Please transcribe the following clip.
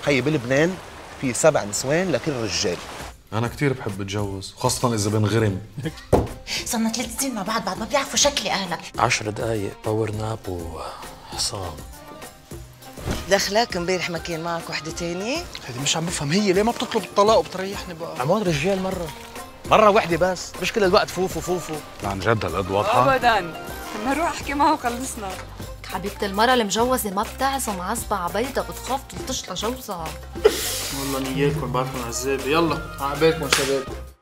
خيي بلبنان في 7 نسوان لكل رجال. انا كثير بحب اتجوز، خاصة اذا بنغرم. صرنا 3 سنين مع بعض بعد ما بيعرفوا شكلي اهلك. 10 دقايق باور ناب وحصان. دخلك امبارح ما كان معك وحده تانية؟ هيدي مش عم بفهم، هي ليه ما بتطلب الطلاق وبتريحني بقى؟ عمود رجال مرة واحدة بس، مش كل الوقت فوفو فوفو. عن جد هالقد واضحة؟ ابدا، بدنا نروح احكي معه وخلصنا. حبيبة المرة المجوزة ما بتعزم عزبة عبيدة، بتخاف تلطش لجوزها. والله نيالكم بعدكم عزابة. يلا عقبالكم شباب.